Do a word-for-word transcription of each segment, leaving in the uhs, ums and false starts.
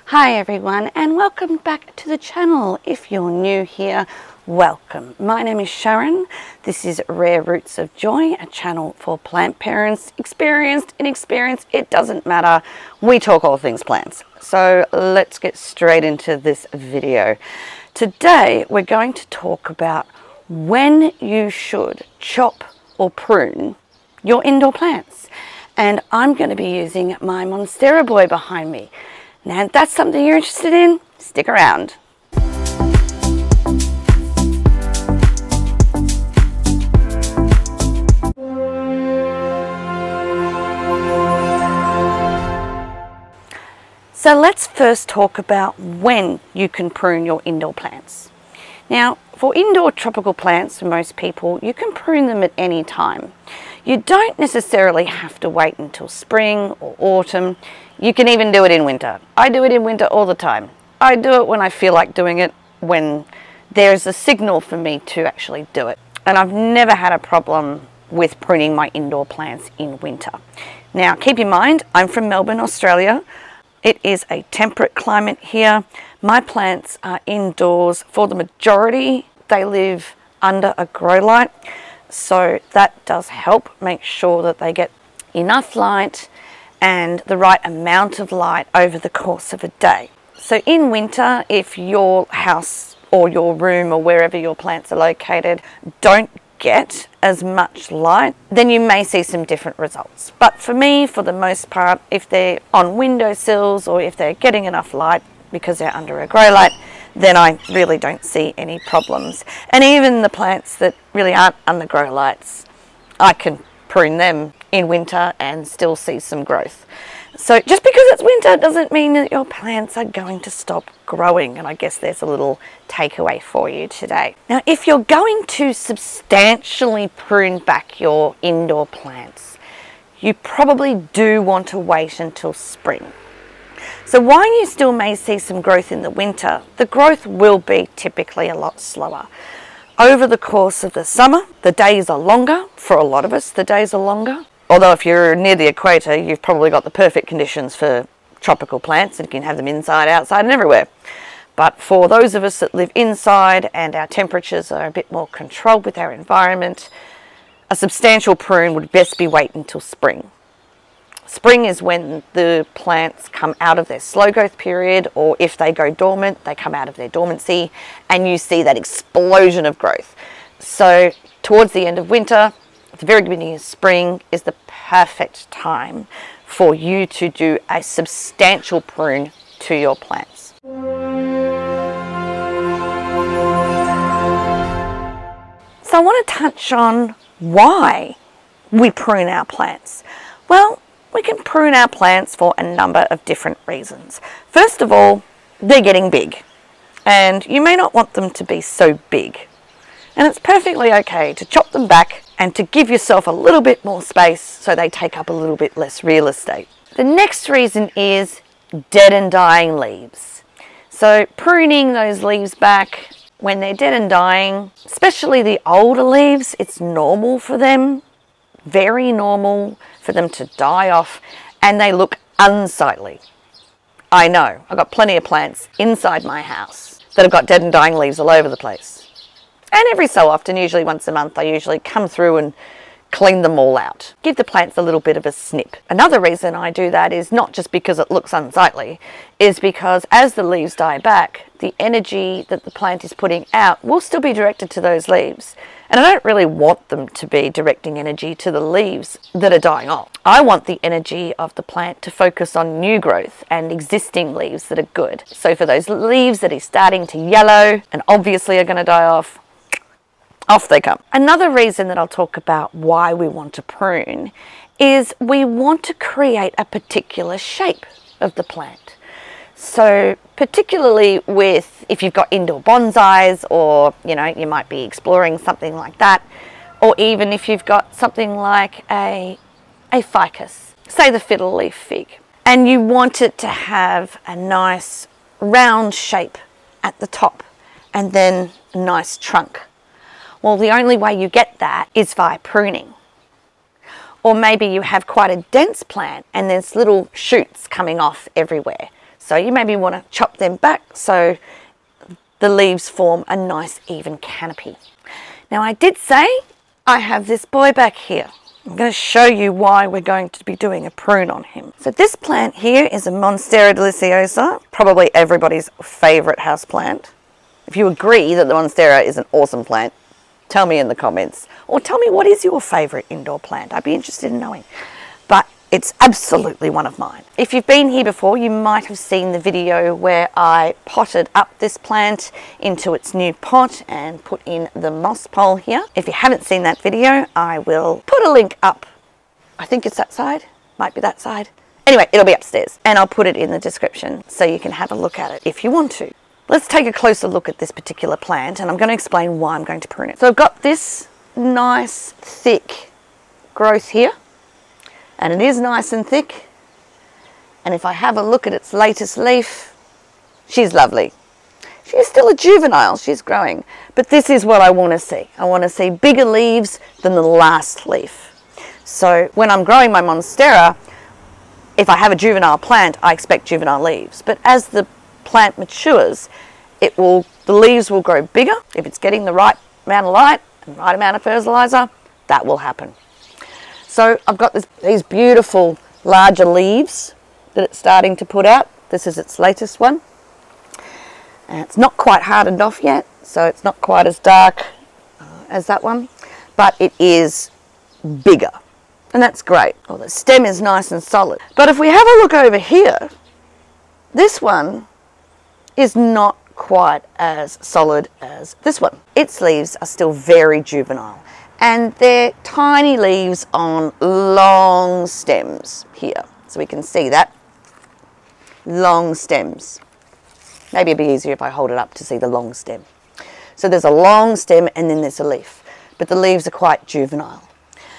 Hi everyone, and welcome back to the channel. If you're new here, welcome. My name is Sharon. This is Rare Roots of Joy, a channel for plant parents, experienced, inexperienced, it doesn't matter. We talk all things plants. So let's get straight into this video. Today we're going to talk about when you should chop or prune your indoor plants. And I'm going to be using my Monstera boy behind me. Now, if that's something you're interested in, stick around. So let's first talk about when you can prune your indoor plants. Now, for indoor tropical plants, for most people, you can prune them at any time. You don't necessarily have to wait until spring or autumn. You can even do it in winter. I do it in winter all the time. I do it when I feel like doing it, when there's a signal for me to actually do it. And I've never had a problem with pruning my indoor plants in winter. Now, keep in mind, I'm from Melbourne, Australia. It is a temperate climate here. My plants are indoors. For the majority, they live under a grow light. So that does help make sure that they get enough light and the right amount of light over the course of a day. So in winter, if your house or your room or wherever your plants are located don't get as much light, then you may see some different results. But for me, for the most part, if they're on windowsills or if they're getting enough light because they're under a grow light, then I really don't see any problems. And even the plants that really aren't under grow lights, I can prune them in winter and still see some growth. So just because it's winter doesn't mean that your plants are going to stop growing. And I guess there's a little takeaway for you today. Now, if you're going to substantially prune back your indoor plants, you probably do want to wait until spring. So while you still may see some growth in the winter, the growth will be typically a lot slower. Over the course of the summer, the days are longer. For a lot of us, the days are longer. Although if you're near the equator, you've probably got the perfect conditions for tropical plants and you can have them inside, outside and everywhere. But for those of us that live inside and our temperatures are a bit more controlled with our environment, a substantial prune would best be wait until spring. Spring is when the plants come out of their slow growth period, or if they go dormant, they come out of their dormancy and you see that explosion of growth. So towards the end of winter, at the very beginning of spring is the perfect time for you to do a substantial prune to your plants. So I want to touch on why we prune our plants. Well, we can prune our plants for a number of different reasons. First of all, they're getting big and you may not want them to be so big. And it's perfectly okay to chop them back and to give yourself a little bit more space so they take up a little bit less real estate. The next reason is dead and dying leaves. So pruning those leaves back when they're dead and dying, especially the older leaves, it's normal for them, very normal for them to die off and they look unsightly. I know, I've got plenty of plants inside my house that have got dead and dying leaves all over the place. And every so often, usually once a month, I usually come through and clean them all out. Give the plants a little bit of a snip. Another reason I do that is not just because it looks unsightly, is because as the leaves die back, the energy that the plant is putting out will still be directed to those leaves. And I don't really want them to be directing energy to the leaves that are dying off. I want the energy of the plant to focus on new growth and existing leaves that are good. So for those leaves that are starting to yellow and obviously are going to die off, off they come. Another reason that I'll talk about why we want to prune is we want to create a particular shape of the plant. So particularly with, if you've got indoor bonsais or, you know, you might be exploring something like that, or even if you've got something like a, a ficus, say the fiddle leaf fig, and you want it to have a nice round shape at the top and then a nice trunk. Well, the only way you get that is via pruning. Or maybe you have quite a dense plant and there's little shoots coming off everywhere. So you maybe want to chop them back so the leaves form a nice even canopy. Now I did say I have this boy back here. I'm going to show you why we're going to be doing a prune on him. So this plant here is a Monstera deliciosa, probably everybody's favourite house plant. If you agree that the Monstera is an awesome plant, tell me in the comments. Or tell me what is your favourite indoor plant. I'd be interested in knowing. But it's absolutely one of mine. If you've been here before, you might have seen the video where I potted up this plant into its new pot and put in the moss pole here. If you haven't seen that video, I will put a link up. I think it's that side, might be that side. Anyway, it'll be upstairs and I'll put it in the description so you can have a look at it if you want to. Let's take a closer look at this particular plant and I'm going to explain why I'm going to prune it. So I've got this nice thick growth here. And it is nice and thick. And if I have a look at its latest leaf, she's lovely. She's still a juvenile, she's growing. But this is what I want to see. I want to see bigger leaves than the last leaf. So when I'm growing my Monstera, if I have a juvenile plant, I expect juvenile leaves. But as the plant matures, it will, the leaves will grow bigger. If it's getting the right amount of light and right amount of fertilizer, that will happen. So I've got this, these beautiful larger leaves that it's starting to put out. This is its latest one. And it's not quite hardened off yet, so it's not quite as dark uh, as that one, but it is bigger. And that's great. Well, the stem is nice and solid. But if we have a look over here, this one is not quite as solid as this one. Its leaves are still very juvenile. And they're tiny leaves on long stems here. So we can see that. Long stems. Maybe it'd be easier if I hold it up to see the long stem. So there's a long stem and then there's a leaf. But the leaves are quite juvenile.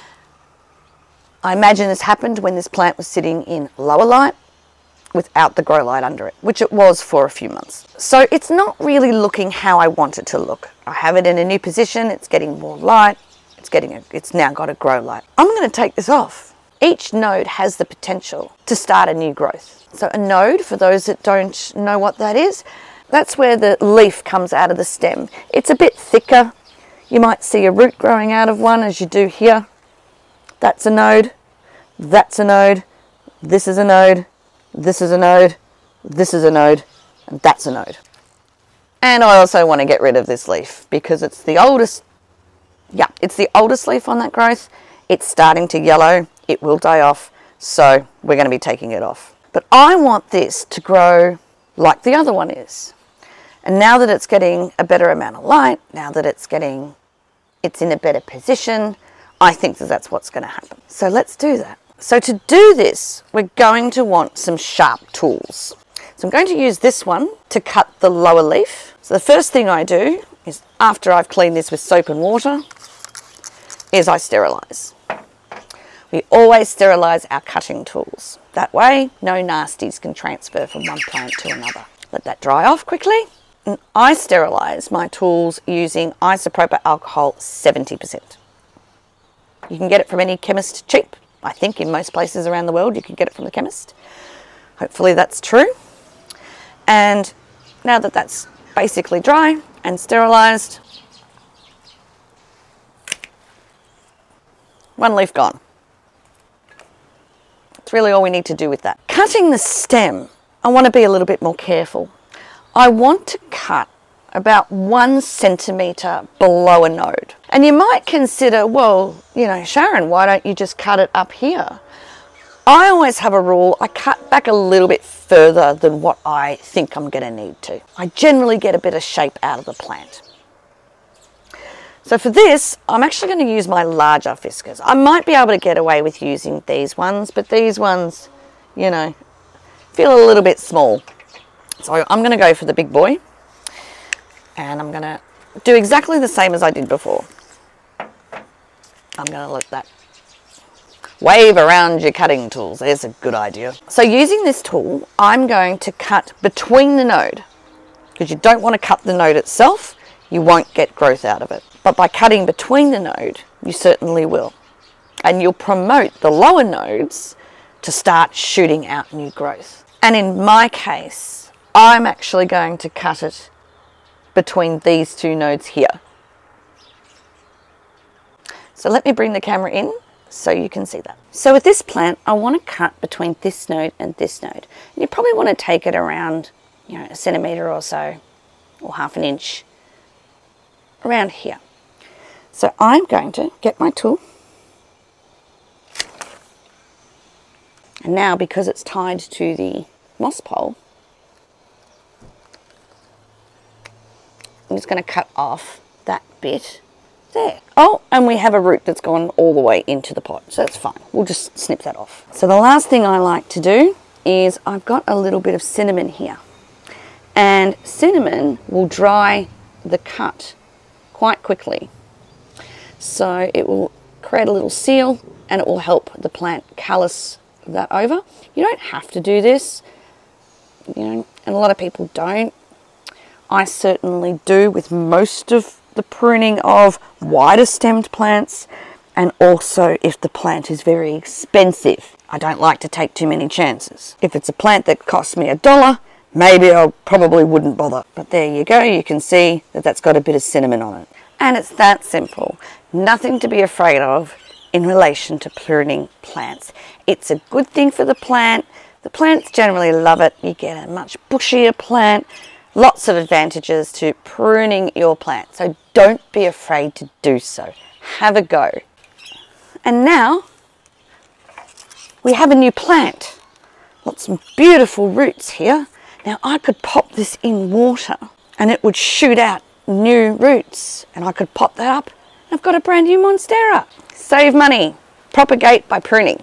I imagine this happened when this plant was sitting in lower light without the grow light under it, which it was for a few months. So it's not really looking how I want it to look. I have it in a new position. It's getting more light. It's getting a, it's now got a grow light. I'm going to take this off. Each node has the potential to start a new growth. So a node, for those that don't know what that is, that's where the leaf comes out of the stem. It's a bit thicker. You might see a root growing out of one as you do here. That's a node. That's a node. This is a node. This is a node. This is a node. And that's a node. And I also want to get rid of this leaf because it's the oldest. Yeah, it's the oldest leaf on that growth. It's starting to yellow. It will die off. So we're going to be taking it off. But I want this to grow like the other one is. And now that it's getting a better amount of light, now that it's getting, it's in a better position, I think that that's what's going to happen. So let's do that. So to do this, we're going to want some sharp tools. So I'm going to use this one to cut the lower leaf. So the first thing I do is, after I've cleaned this with soap and water, is I sterilise. We always sterilise our cutting tools. That way, no nasties can transfer from one plant to another. Let that dry off quickly. And I sterilise my tools using isopropyl alcohol seventy percent. You can get it from any chemist cheap. I think in most places around the world you can get it from the chemist. Hopefully that's true. And now that that's basically dry and sterilised, one leaf gone. That's really all we need to do with that. Cutting the stem, I want to be a little bit more careful. I want to cut about one centimetre below a node. And you might consider, well, you know, Sharon, why don't you just cut it up here? I always have a rule, I cut back a little bit further than what I think I'm going to need to. I generally get a bit of shape out of the plant. So for this, I'm actually going to use my larger fiskars. I might be able to get away with using these ones, but these ones, you know, feel a little bit small. So I'm going to go for the big boy. And I'm going to do exactly the same as I did before. I'm going to let that wave around your cutting tools. There's a good idea. So using this tool, I'm going to cut between the node. Because you don't want to cut the node itself, you won't get growth out of it. But by cutting between the node, you certainly will. And you'll promote the lower nodes to start shooting out new growth. And in my case, I'm actually going to cut it between these two nodes here. So let me bring the camera in so you can see that. So with this plant, I want to cut between this node and this node. And you probably want to take it around, you know, a centimetre or so, or half an inch, around here. So I'm going to get my tool. And now, because it's tied to the moss pole, I'm just going to cut off that bit there. Oh, and we have a root that's gone all the way into the pot, so that's fine. We'll just snip that off. So the last thing I like to do is I've got a little bit of cinnamon here. And cinnamon will dry the cut quite quickly. So it will create a little seal and it will help the plant callus that over. You don't have to do this, you know, and a lot of people don't. I certainly do with most of the pruning of wider stemmed plants, and also if the plant is very expensive. I don't like to take too many chances. If it's a plant that costs me a dollar, maybe I probably wouldn't bother. But there you go, you can see that that's got a bit of cinnamon on it. And it's that simple. Nothing to be afraid of in relation to pruning plants. It's a good thing for the plant. The plants generally love it. You get a much bushier plant. Lots of advantages to pruning your plant. So don't be afraid to do so. Have a go. And now we have a new plant. Lots of beautiful roots here. Now I could pop this in water and it would shoot out new roots, and I could pop that up and I've got a brand new Monstera. Save money, propagate by pruning.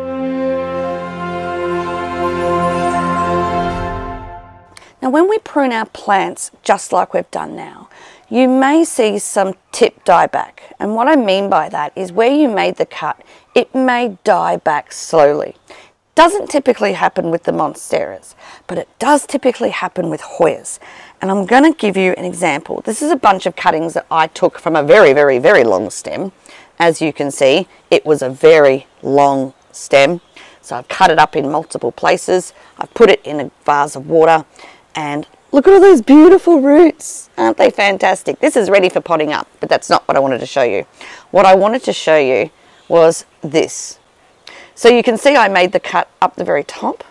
Now when we prune our plants just like we've done now, you may see some tip die back, and what I mean by that is where you made the cut, it may die back slowly. Doesn't typically happen with the Monsteras, but it does typically happen with Hoyas. And I'm going to give you an example. This is a bunch of cuttings that I took from a very, very, very long stem. As you can see, it was a very long stem. So I've cut it up in multiple places. I've put it in a vase of water, and look at all those beautiful roots. Aren't they fantastic? This is ready for potting up, but that's not what I wanted to show you. What I wanted to show you was this. So you can see I made the cut up the very top,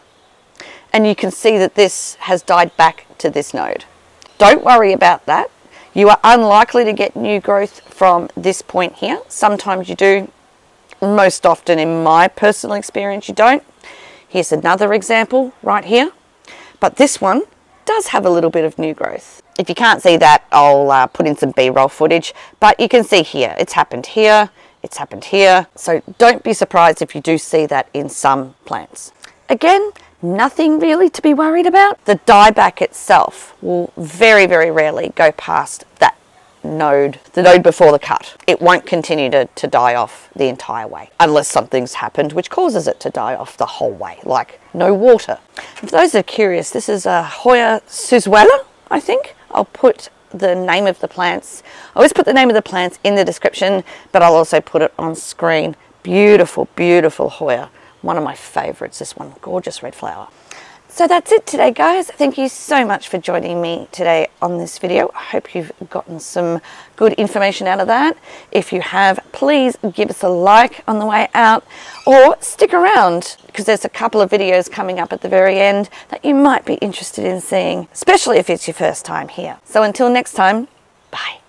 and you can see that this has died back to this node. Don't worry about that. You are unlikely to get new growth from this point here. Sometimes you do. Most often, in my personal experience, you don't. Here's another example right here. But this one does have a little bit of new growth. If you can't see that, I'll uh, put in some B-roll footage. But you can see here, it's happened here, it's happened here. So don't be surprised if you do see that in some plants. Again, nothing really to be worried about. The dieback itself will very, very rarely go past that node, the node before the cut. It won't continue to, to die off the entire way, unless something's happened which causes it to die off the whole way, like no water. And for those that are curious, this is a Hoya Suzuela, I think. I'll put the name of the plants. I always put the name of the plants in the description, but I'll also put it on screen. Beautiful, beautiful Hoya. One of my favorites, this one, gorgeous red flower. So that's it today, guys. Thank you so much for joining me today on this video. I hope you've gotten some good information out of that. If you have, please give us a like on the way out, or stick around because there's a couple of videos coming up at the very end that you might be interested in seeing, especially if it's your first time here. So until next time, bye.